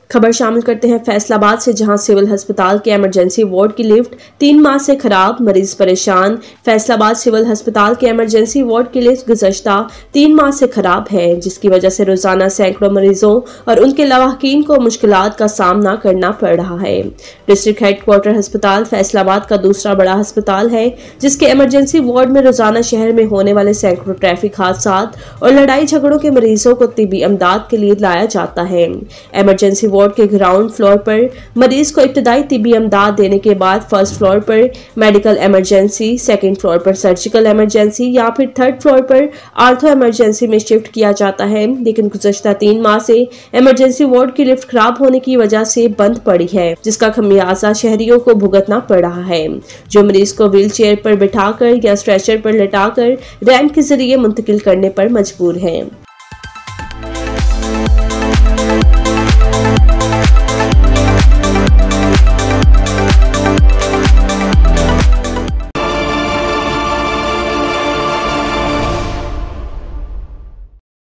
खबर शामिल करते हैं फैसलाबाद से, जहां सिविल अस्पताल के इमरजेंसी वार्ड की लिफ्ट 3 माह से खराब, मरीज परेशान। फैसलाबाद सिविल अस्पताल के इमरजेंसी वार्ड की लिफ्ट गुज़श्ता 3 माह से खराब है, जिसकी वजह से रोजाना सैकड़ों मरीजों और उनके लवाहकीन को मुश्किलात का सामना करना पड़ रहा है। डिस्ट्रिक्ट हेडक्वार्टर अस्पताल फैसलाबाद का दूसरा बड़ा अस्पताल है, जिसके इमरजेंसी वार्ड में रोजाना शहर में होने वाले सैकड़ों ट्रैफिक हादसात और लड़ाई झगड़ों के मरीजों को तिब्बी इमदाद के लिए लाया जाता है। इमरजेंसी वार्ड के ग्राउंड फ्लोर पर मरीज को इब्तदाई तिब्बी इमदाद देने के बाद फर्स्ट फ्लोर पर मेडिकल इमरजेंसी, सेकंड फ्लोर पर सर्जिकल इमरजेंसी या फिर थर्ड फ्लोर पर आर्थो इमरजेंसी में शिफ्ट किया जाता है। लेकिन गुज़श्ता 3 माह से इमरजेंसी वार्ड की लिफ्ट खराब होने की वजह से बंद पड़ी है, जिसका खमियाजा शहरियों को भुगतना पड़ रहा है, जो मरीज को व्हील चेयर पर बिठाकर या स्ट्रेचर पर लेटाकर रैंप के जरिए मुंतकिल करने पर मजबूर है।